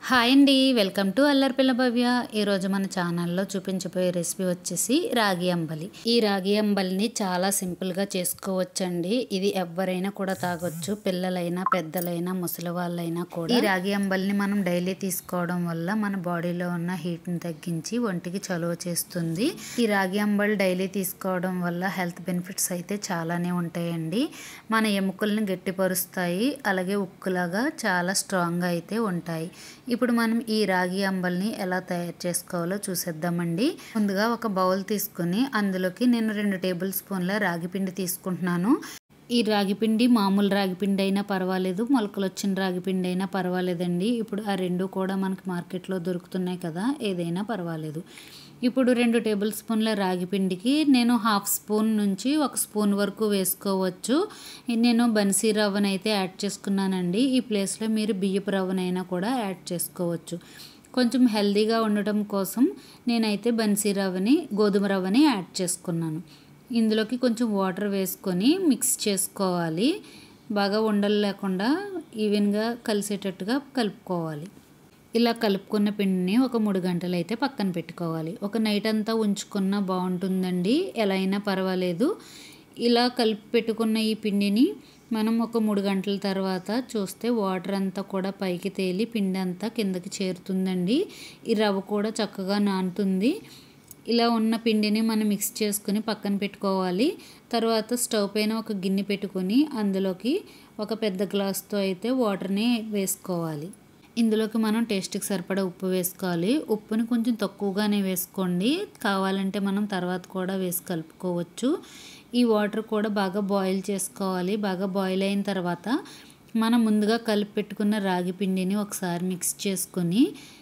Hi అండి, welcome to అల్లరిపిల్ల భవ్య. ఈరోజు మన ఛానల్లో చూపించబోయే రెసిపీ వచ్చేసి రాగి అంబలి. ఈ రాగి అంబలిని చాలా సింపుల్గా చేసుకోవచ్చండి. ఇది ఎవరైనా కూడా తాగొచ్చు, పిల్లలైనా పెద్దలైనా ముసలి వాళ్ళైనా కూడా. ఈ రాగి అంబలిని మనం డైలీ తీసుకోవడం వల్ల మన బాడీలో ఉన్న హీట్ని తగ్గించి ఒంటికి చలువ చేస్తుంది. ఈ రాగి అంబలి డైలీ తీసుకోవడం వల్ల హెల్త్ బెనిఫిట్స్ అయితే చాలానే ఉంటాయండి. మన ఎముకల్ని గట్టిపరుస్తాయి, అలాగే ఉక్కులాగా చాలా స్ట్రాంగ్గా అయితే ఉంటాయి. ఇప్పుడు మనం ఈ రాగి అంబలిని ఎలా తయారు చేసుకోవాలో చూసేద్దామండి. ముందుగా ఒక బౌల్ తీసుకుని అందులోకి నేను 2 టేబుల్ స్పూన్ల రాగి పిండి తీసుకుంటున్నాను. ఈ రాగి పిండి మామూలు రాగి పిండి అయినా పర్వాలేదు, మొలకలు వచ్చిన రాగి పిండి అయినా పర్వాలేదండి. ఇప్పుడు ఆ రెండు కూడా మనకి మార్కెట్లో దొరుకుతున్నాయి కదా, ఏదైనా పర్వాలేదు. ఇప్పుడు 2 టేబుల్ స్పూన్ల రాగి పిండికి నేను 1/2 స్పూన్ నుంచి 1 స్పూన్ వరకు వేసుకోవచ్చు. నేను బన్సీ రవ్వను అయితే యాడ్ చేసుకున్నానండి. ఈ ప్లేస్లో మీరు బియ్యపు రవ్వనైనా కూడా యాడ్ చేసుకోవచ్చు. కొంచెం హెల్తీగా ఉండటం కోసం నేనైతే బన్సీ రవ్వని, గోధుమ రవ్వని యాడ్ చేసుకున్నాను. ఇందులోకి కొంచెం వాటర్ వేసుకొని మిక్స్ చేసుకోవాలి. బాగా ఉండలు లేకుండా ఈవెన్గా కలిసేటట్టుగా కలుపుకోవాలి. ఇలా కలుపుకున్న పిండిని ఒక 3 గంటలు అయితే పక్కన పెట్టుకోవాలి. ఒక నైట్ అంతా ఉంచుకున్నా బాగుంటుందండి, ఎలా అయినా పర్వాలేదు. ఇలా కలిపి పెట్టుకున్న ఈ పిండిని మనం ఒక 3 గంటల తర్వాత చూస్తే వాటర్ అంతా కూడా పైకి తేలి పిండి అంతా కిందకి చేరుతుందండి. ఈ రవ్వ కూడా చక్కగా నానుతుంది. ఇలా ఉన్న పిండిని మనం మిక్స్ చేసుకుని పక్కన పెట్టుకోవాలి. తర్వాత స్టవ్ పైన ఒక గిన్నె పెట్టుకొని అందులోకి ఒక పెద్ద గ్లాస్తో అయితే వాటర్ని వేసుకోవాలి. ఇందులోకి మనం టేస్ట్కి సరిపడా ఉప్పు వేసుకోవాలి. ఉప్పుని కొంచెం తక్కువగానే వేసుకోండి, కావాలంటే మనం తర్వాత కూడా వేసి కలుపుకోవచ్చు. ఈ వాటర్ కూడా బాగా బాయిల్ చేసుకోవాలి. బాగా బాయిల్ అయిన తర్వాత మనం ముందుగా కలిపి పెట్టుకున్న రాగి పిండిని ఒకసారి మిక్స్ చేసుకొని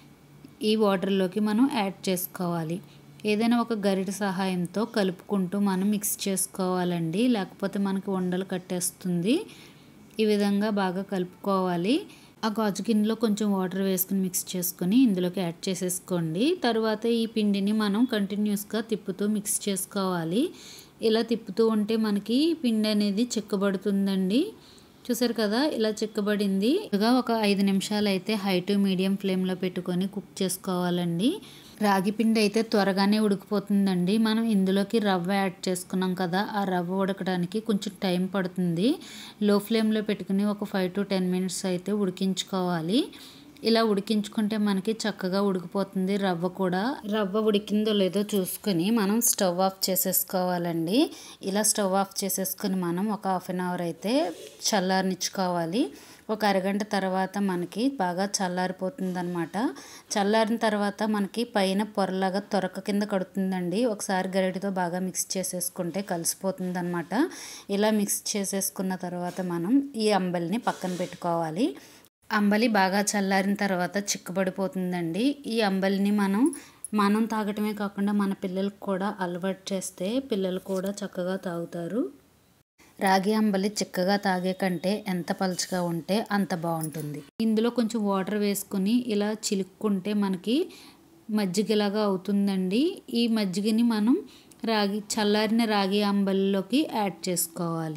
ఈ వాటర్లోకి మనం యాడ్ చేసుకోవాలి. ఏదైనా ఒక గరిటె సహాయంతో కలుపుకుంటూ మనం మిక్స్ చేసుకోవాలండి, లేకపోతే మనకి ఉండలు కట్టేస్తుంది. ఈ విధంగా బాగా కలుపుకోవాలి. ఆ గాజు గిన్నెలో కొంచెం వాటర్ వేసుకుని మిక్స్ చేసుకొని ఇందులోకి యాడ్ చేసేసుకోండి. తర్వాత ఈ పిండిని మనం కంటిన్యూస్గా తిప్పుతూ మిక్స్ చేసుకోవాలి. ఇలా తిప్పుతూ ఉంటే మనకి పిండి అనేది చిక్కబడుతుందండి. చూసారు కదా, ఇలా చిక్కబడింది. ఒక 5 నిమిషాలు అయితే హై టు మీడియం ఫ్లేమ్లో పెట్టుకొని కుక్ చేసుకోవాలండి. రాగి పిండి అయితే త్వరగానే ఉడికిపోతుందండి. మనం ఇందులోకి రవ్వ యాడ్ చేసుకున్నాం కదా, ఆ రవ్వ ఉడకడానికి కొంచెం టైం పడుతుంది. లో ఫ్లేమ్లో పెట్టుకుని ఒక 5 to 10 మినిట్స్ అయితే ఉడికించుకోవాలి. ఇలా ఉడికించుకుంటే మనకి చక్కగా ఉడికిపోతుంది. రవ్వ ఉడికిందో లేదో చూసుకొని మనం స్టవ్ ఆఫ్ చేసేసుకోవాలండి. ఇలా స్టవ్ ఆఫ్ చేసేసుకొని మనం ఒక 1/2 అవర్ అయితే చల్లారనిచ్చుకోవాలి. ఒక అరగంట తర్వాత మనకి బాగా చల్లారిపోతుంది అనమాట. చల్లారిన తర్వాత మనకి పైన పొరలాగా తొరక కింద కడుతుందండి. ఒకసారి గరిటెతో బాగా మిక్స్ చేసేసుకుంటే కలిసిపోతుంది అనమాట. ఇలా మిక్స్ చేసేసుకున్న తర్వాత మనం ఈ అంబలిని పక్కన పెట్టుకోవాలి. అంబలి బాగా చల్లారిన తర్వాత చిక్కబడిపోతుందండి. ఈ అంబలిని మనం తాగటమే కాకుండా మన పిల్లలకు కూడా అలవాటు చేస్తే పిల్లలు కూడా చక్కగా తాగుతారు. రాగి అంబలి చిక్కగా తాగే కంటే ఎంత పలుచగా ఉంటే అంత బాగుంటుంది. ఇందులో కొంచెం వాటర్ వేసుకుని ఇలా చిలుక్కుంటే మనకి మజ్జిగలాగా అవుతుందండి. ఈ మజ్జిగని మనం చల్లారిన రాగి అంబలిలోకి యాడ్ చేసుకోవాలి.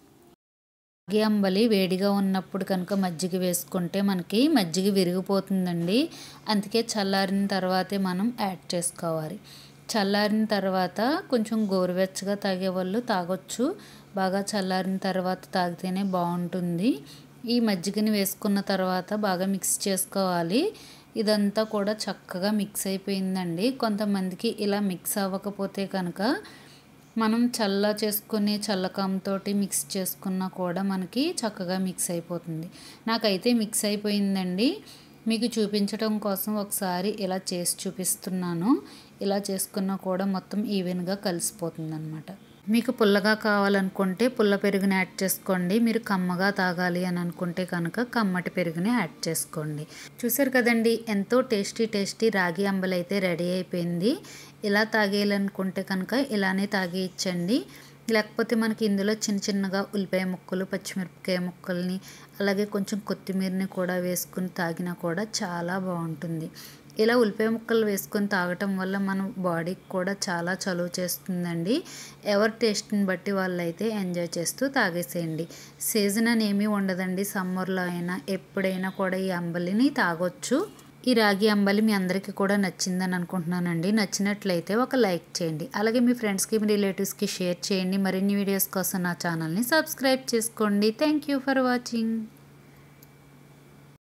రాగి అంబలి వేడిగా ఉన్నప్పుడు కనుక మజ్జిగ వేసుకుంటే మనకి మజ్జిగ విరిగిపోతుందండి. అందుకే చల్లారిన తర్వాతే మనం యాడ్ చేసుకోవాలి. చల్లారిన తర్వాత కొంచెం గోరువెచ్చగా తాగేవాళ్ళు తాగొచ్చు. బాగా చల్లారిన తర్వాత తాగితేనే బాగుంటుంది. ఈ మజ్జిగని వేసుకున్న తర్వాత బాగా మిక్స్ చేసుకోవాలి. ఇదంతా కూడా చక్కగా మిక్స్ అయిపోయిందండి. కొంతమందికి ఇలా మిక్స్ అవ్వకపోతే కనుక మనం చేసుకునే చల్లకంతో మిక్స్ చేసుకున్నా కూడా మనకి చక్కగా మిక్స్ అయిపోతుంది. నాకైతే మిక్స్ అయిపోయిందండి. మీకు చూపించడం కోసం ఒకసారి ఇలా చేసి చూపిస్తున్నాను. ఇలా చేసుకున్నా కూడా మొత్తం ఈవెన్గా కలిసిపోతుంది అనమాట. మీకు పుల్లగా కావాలనుకుంటే పుల్ల పెరుగుని యాడ్ చేసుకోండి. మీరు కమ్మగా తాగాలి అని అనుకుంటే కనుక కమ్మటి పెరుగుని యాడ్ చేసుకోండి. చూసారు కదండి, ఎంతో టేస్టీ రాగి అంబలి అయితే రెడీ అయిపోయింది. ఇలా తాగేయాలనుకుంటే కనుక ఇలానే తాగేయచ్చండి. లేకపోతే మనకి ఇందులో చిన్నగా ఉల్లిపాయ ముక్కలు, పచ్చిమిరపకాయ ముక్కల్ని, అలాగే కొంచెం కొత్తిమీరని కూడా వేసుకుని తాగినా కూడా చాలా బాగుంటుంది. ఇలా ఉల్లిపాయ ముక్కలు వేసుకొని తాగటం వల్ల మన బాడీకి కూడా చాలా చలువ చేస్తుందండి. ఎవరి టేస్ట్ని బట్టి వాళ్ళైతే ఎంజాయ్ చేస్తూ తాగేసేయండి. సీజన్ అని ఏమీ ఉండదండి. సమ్మర్లో అయినా ఎప్పుడైనా కూడా ఈ అంబలిని తాగొచ్చు. ఈ రాగి అంబలి మీ అందరికీ కూడా నచ్చిందని అనుకుంటున్నానండి. నచ్చినట్లయితే ఒక లైక్ చేయండి. అలాగే మీ ఫ్రెండ్స్కి మీ రిలేటివ్స్కి షేర్ చేయండి. మరిన్ని వీడియోస్ కోసం నా ఛానల్ని సబ్స్క్రైబ్ చేసుకోండి. Thank you for watching.